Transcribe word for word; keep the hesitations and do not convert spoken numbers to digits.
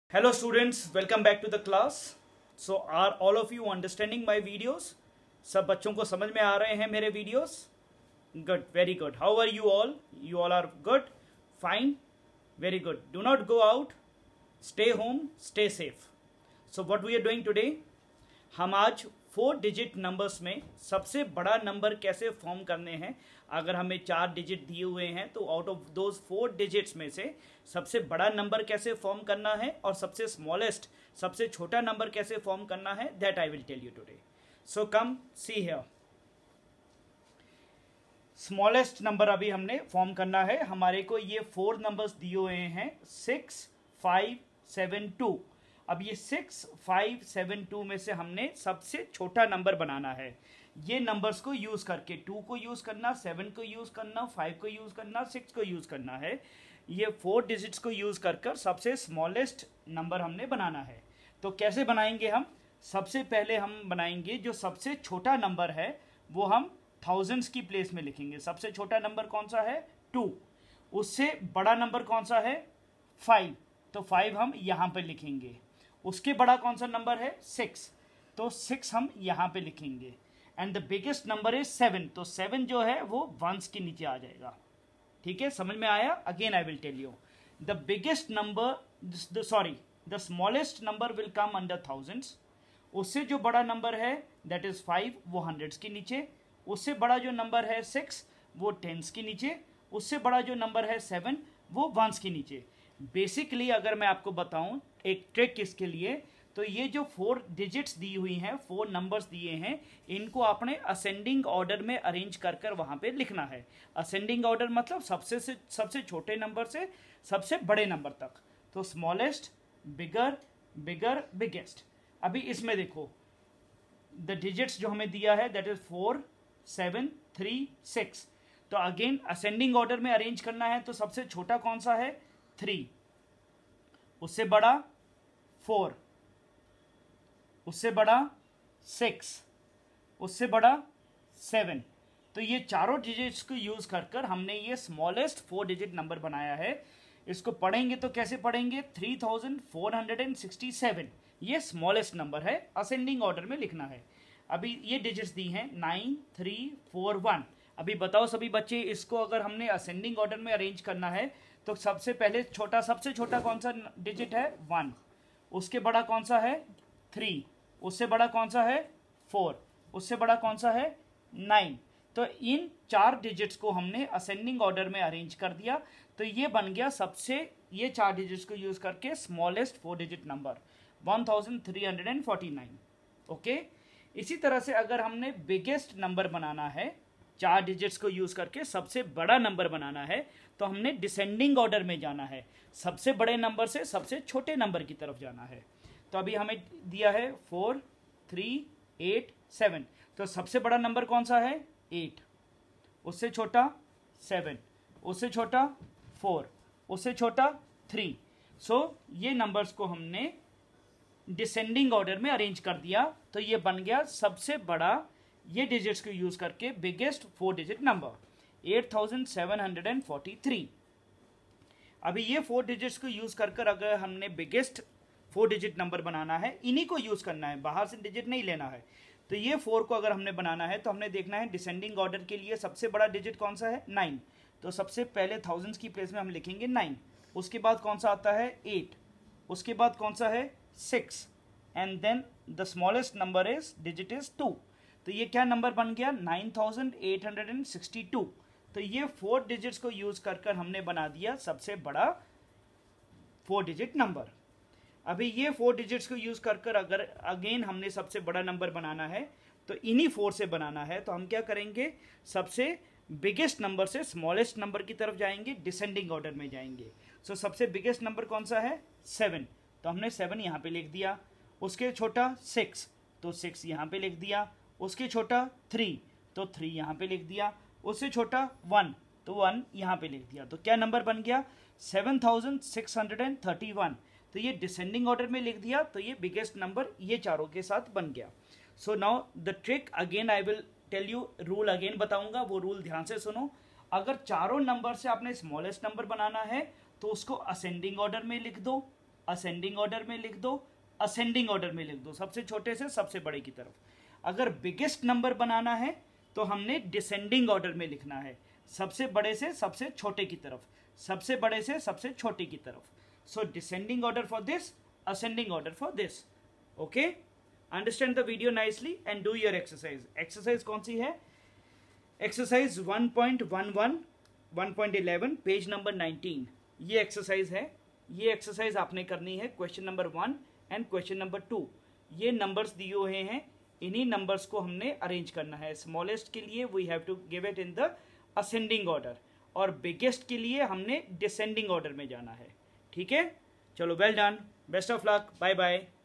Hello students, welcome back to the class. So are all of you understanding my videos? सब बच्चों को समझ में आ रहे हैं मेरे videos? Good, very good. How are you all? You all are good? Fine? Very good. Do not go out. Stay home. Stay safe. So what we are doing today? हम आज फोर डिजिट नंबर्स में सबसे बड़ा number कैसे form करने हैं. अगर हमें चार डिजिट दिए हुए हैं तो out of those four digits में से सबसे बड़ा नंबर कैसे फॉर्म करना है और सबसे स्मॉलेस्ट सबसे छोटा नंबर कैसे फॉर्म करना है, that I will tell you today. So come see here. Smallest number अभी हमने फॉर्म करना है. हमारे को ये फोर नंबर्स दिए हुए हैं, सिक्स फाइव सेवन टू. अब ये सिक्स फाइव सेवन टू में से हमने सबसे छोटा नंबर बनाना है. ये नंबर्स को यूज करके टू को यूज करना, सेवन को यूज करना, फाइव को यूज करना, सिक्स को यूज करना है. ये फोर डिजिट्स को यूज कर कर सबसे स्मॉलेस्ट नंबर हमने बनाना है. तो कैसे बनाएंगे हम? सबसे पहले हम बनाएंगे जो सबसे छोटा नंबर है वो हम थाउजेंड्स की प्लेस में लिखेंगे. सबसे छोटा नंबर कौन सा है? टू. उससे बड़ा नंबर कौन सा है? फाइव. तो फाइव हम यहाँ पे लिखेंगे. उसके बड़ा कौन सा नंबर है? सिक्स. तो सिक्स हम यहाँ पे लिखेंगे. And the biggest number is seven. तो सेवन जो है वो वंस के नीचे आ जाएगा. ठीक है, समझ में आया? Again I will tell you. The biggest number, sorry the smallest number will come under thousands. उससे जो बड़ा नंबर है दैट इज फाइव, वो हंड्रेड्स के नीचे. उससे बड़ा जो नंबर है सिक्स, वो टेंस के नीचे. उससे बड़ा जो नंबर है सेवन, वो वंस के नीचे. बेसिकली अगर मैं आपको बताऊं एक ट्रिक इसके लिए, तो ये जो फोर डिजिट्स दी हुई हैं, फोर नंबर्स दिए हैं, इनको आपने असेंडिंग ऑर्डर में अरेंज कर कर वहां पे लिखना है. असेंडिंग ऑर्डर मतलब सबसे से सबसे छोटे नंबर से सबसे बड़े नंबर तक. तो स्मॉलेस्ट, बिगर, बिगर, बिगेस्ट. अभी इसमें देखो द डिजिट्स जो हमें दिया है that is four seven three six. तो अगेन असेंडिंग ऑर्डर में अरेंज करना है. तो सबसे छोटा कौन सा है? थ्री. उससे बड़ा फोर. उससे बड़ा सिक्स. उससे बड़ा सेवन. तो ये चारों डिजिट्स को यूज कर कर हमने ये स्मॉलेस्ट फोर डिजिट नंबर बनाया है. इसको पढ़ेंगे तो कैसे पढ़ेंगे? Three thousand four hundred and sixty seven. ये स्मॉलेस्ट नंबर है, असेंडिंग ऑर्डर में लिखना है. अभी ये डिजिट्स दी हैं नाइन थ्री फोर वन. अभी बताओ सभी बच्चे, इसको अगर हमने असेंडिंग ऑर्डर में अरेंज करना है तो सबसे पहले छोटा सबसे छोटा कौन सा डिजिट है? वन. उसके बड़ा कौन सा है? थ्री. उससे बड़ा कौन सा है? फोर. उससे बड़ा कौन सा है? नाइन. तो इन चार डिजिट्स को हमने असेंडिंग ऑर्डर में अरेंज कर दिया. तो ये बन गया सबसे, ये चार डिजिट्स को यूज करके smallest four digit number one thousand three hundred forty nine. Okay. इसी तरह से अगर हमने बिगेस्ट नंबर बनाना है, चार डिजिट्स को यूज करके सबसे बड़ा नंबर बनाना है, तो हमने डिसेंडिंग ऑर्डर में जाना है. सबसे बड़े नंबर से सबसे छोटे नंबर की तरफ जाना है. तो अभी हमें दिया है फोर थ्री एट सेवन. तो सबसे बड़ा नंबर कौन सा है? एट. उससे छोटा सेवन. उससे छोटा फोर. उससे छोटा थ्री. सो ये नंबर्स को हमने डिसेंडिंग ऑर्डर में अरेंज कर दिया. तो ये बन गया सबसे बड़ा, ये डिजिट्स को यूज करके biggest four digit number eight thousand seven hundred forty three. अभी ये फोर डिजिट्स को यूज कर कर अगर हमने बिगेस्ट फोर डिजिट नंबर बनाना है, इन्हीं को यूज करना है, बाहर से डिजिट नहीं लेना है. तो ये फोर को अगर हमने बनाना है तो हमने देखना है डिसेंडिंग ऑर्डर के लिए सबसे बड़ा डिजिट कौन सा है? नाइन. तो सबसे पहले थाउजेंड्स की प्लेस में हम लिखेंगे नाइन. उसके बाद कौन सा आता है? एट. उसके बाद कौन सा है? Six. And then the smallest number is digit is two. तो ये क्या नंबर बन गया? Nine thousand eight hundred sixty two. तो ये फोर डिजिट्स को यूज कर कर हमने बना दिया सबसे बड़ा फोर डिजिट नंबर. अभी ये फोर डिजिट्स को यूज कर कर अगर अगेन हमने सबसे बड़ा नंबर बनाना है तो इन्हीं फोर से बनाना है. तो हम क्या करेंगे? सबसे बिगेस्ट नंबर से स्मॉलेस्ट नंबर की तरफ जाएंगे, डिसेंडिंग ऑर्डर में जाएंगे. सो so, सबसे बिगेस्ट नंबर कौन सा है? सेवन. तो हमने सेवन यहाँ पे लिख दिया. उसके छोटा सिक्स, तो सिक्स यहाँ पे लिख दिया. उसके छोटा थ्री, तो थ्री यहाँ पे लिख दिया. उससे छोटा वन, तो वन यहाँ पे लिख दिया. तो क्या नंबर बन गया? Seven thousand six hundred thirty one. तो ये डिसेंडिंग ऑर्डर में लिख दिया. तो ये बिगेस्ट नंबर ये चारों के साथ बन गया. So now the trick again I will tell you. Rule again बताऊंगा, वो रूल ध्यान से सुनो. अगर चारों नंबर से आपने स्मॉलेस्ट नंबर बनाना है तो उसको असेंडिंग ऑर्डर में लिख दो. असेंडिंग ऑर्डर में लिख दो, असेंडिंग ऑर्डर में लिख दो, सबसे छोटे से सबसे बड़े की तरफ। अगर बिगेस्ट नंबर बनाना है तो हमने डिसेंडिंग ऑर्डर में लिखना है, सबसे बड़े से सबसे छोटे की तरफ, सबसे बड़े से सबसे छोटे की तरफ। So descending order for this, ascending order for this. Okay, understand the video nicely and do your exercise. Exercise कौन सी है? Exercise one point one one, one point eleven, page number nineteen. ये एक्सरसाइज है, ये exercise आपने करनी है। Question number one and question number two, ये नंबर्स दिए हुए हैं, इन्हीं नंबर्स को हमने अरेंज करना है। स्मॉलेस्ट के लिए we have to give it in the ascending order, और बिगेस्ट के लिए हमने डिसेंडिंग ऑर्डर में जाना है। ठीक है, चलो, well done, best of luck, bye bye.